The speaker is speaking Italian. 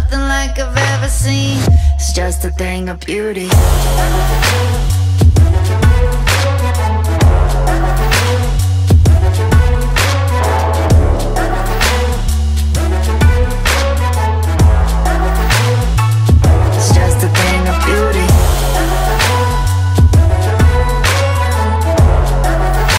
nothing like I've ever seen. It's just a thing of beauty.